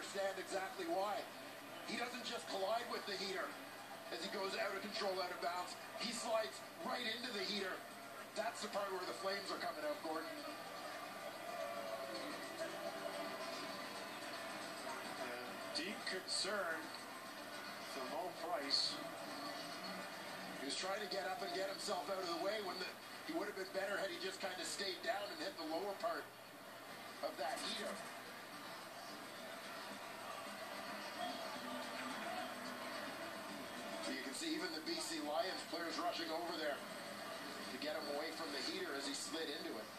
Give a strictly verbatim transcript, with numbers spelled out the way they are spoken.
understand exactly why. He doesn't just collide with the heater as he goes out of control, out of bounds. He slides right into the heater. That's the part where the flames are coming out, Gordon. And deep concern for Maurice Price. He was trying to get up and get himself out of the way when the, he would have been better had he just kind of stayed down and hit the lower part of that heater. So you can see even the B C Lions players rushing over there to get him away from the heater as he slid into it.